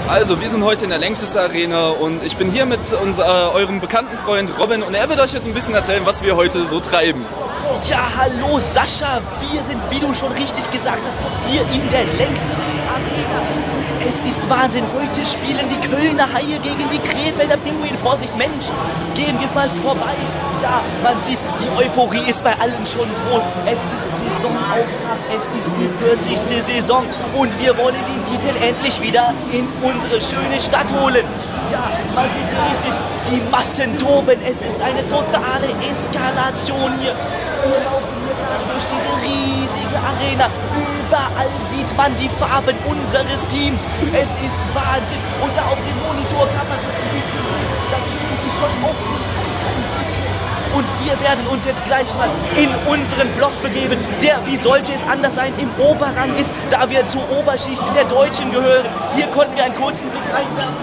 Also, wir sind heute in der Lanxess Arena und ich bin hier mit eurem bekannten Freund Robin und er wird euch jetzt ein bisschen erzählen, was wir heute so treiben. Ja, hallo Sascha, wir sind, wie du schon richtig gesagt hast, hier in der Lanxess Arena. Es ist Wahnsinn, heute spielen die Kölner Haie gegen die Krefelder Pinguine. Vorsicht, Mensch, gehen wir mal vorbei. Ja, man sieht, die Euphorie ist bei allen schon groß. Es ist Saisonauftakt, es ist die 40. Saison und wir wollen den Titel endlich wieder in unsere schöne Stadt holen. Ja, man sieht hier richtig, die Massen toben, es ist eine totale Eskalation hier. Wir laufen hier gerade durch diese riesige Arena. Überall sieht man die Farben unseres Teams. Es ist Wahnsinn. Und da auf dem Monitor kann man so ein bisschen sehen, da stehen die schon auf. Und wir werden uns jetzt gleich mal in unseren Block begeben, der, wie sollte es anders sein, im Oberrang ist, da wir zur Oberschicht der Deutschen gehören. Hier konnten wir einen kurzen Blick reinwerfen.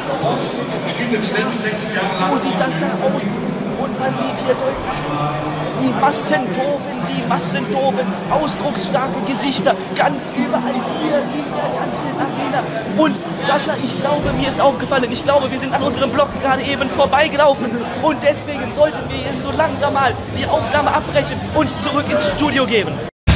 So sieht das da aus. Und man sieht hier deutlich die Massen toben, ausdrucksstarke Gesichter, ganz überall hier in der ganzen Arena. Und Sascha, ich glaube, mir ist aufgefallen, ich glaube, wir sind an unserem Block gerade eben vorbeigelaufen. Und deswegen sollten wir jetzt so langsam mal die Aufnahme abbrechen und zurück ins Studio gehen.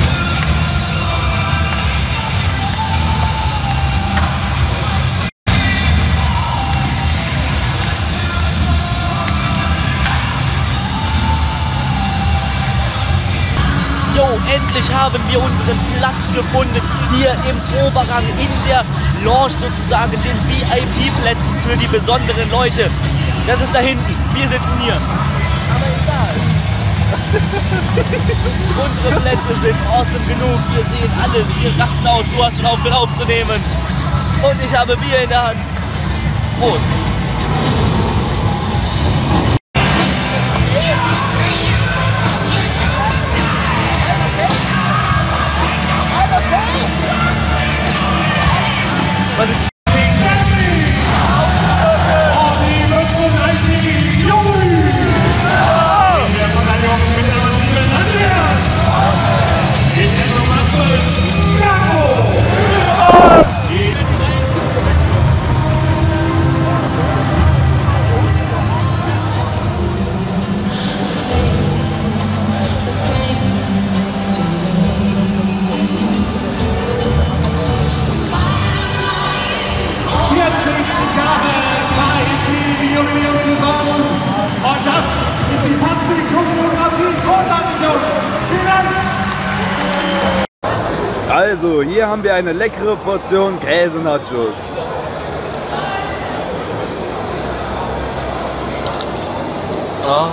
Jo, endlich haben wir unseren Platz gefunden, hier im Oberrang, in der Lounge sozusagen, den VIP-Plätzen für die besonderen Leute. Das ist da hinten, wir sitzen hier. Aber egal. Unsere Plätze sind awesome genug, wir sehen alles, wir rasten aus, du hast schon aufgehört aufzunehmen. Und ich habe Bier in der Hand. Prost. Also, hier haben wir eine leckere Portion Käse-Nachos. Oh.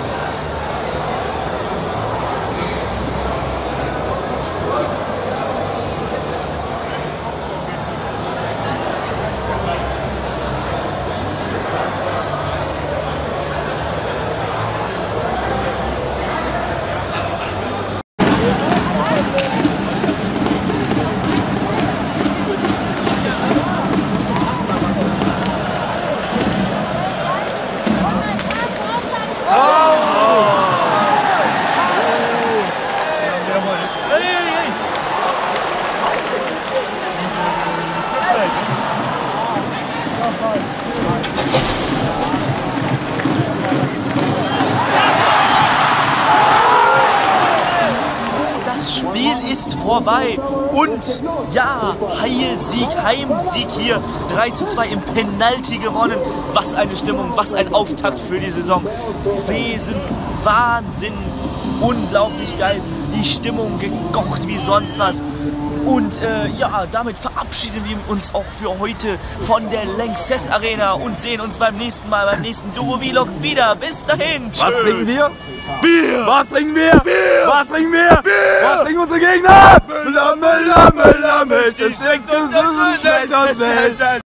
Ist vorbei und ja, Haie-Sieg, Heimsieg hier, 3:2 im Penalty gewonnen. Was eine Stimmung, was ein Auftakt für die Saison. Wahnsinn, unglaublich geil, die Stimmung gekocht wie sonst was. Und ja, damit verabschieden wir uns auch für heute von der Lanxess Arena und sehen uns beim nächsten Mal, beim nächsten Duo-Vlog wieder. Bis dahin, tschüss. Was trinken wir? Bier! Was trinken wir? Bier! Was trinken wir? Bier! Was trinken unsere Gegner? Müller, Müller, Müller, Müller, Müller, Müller, Müller, Müller, Müller, Müller, Müller, Müller, Müller,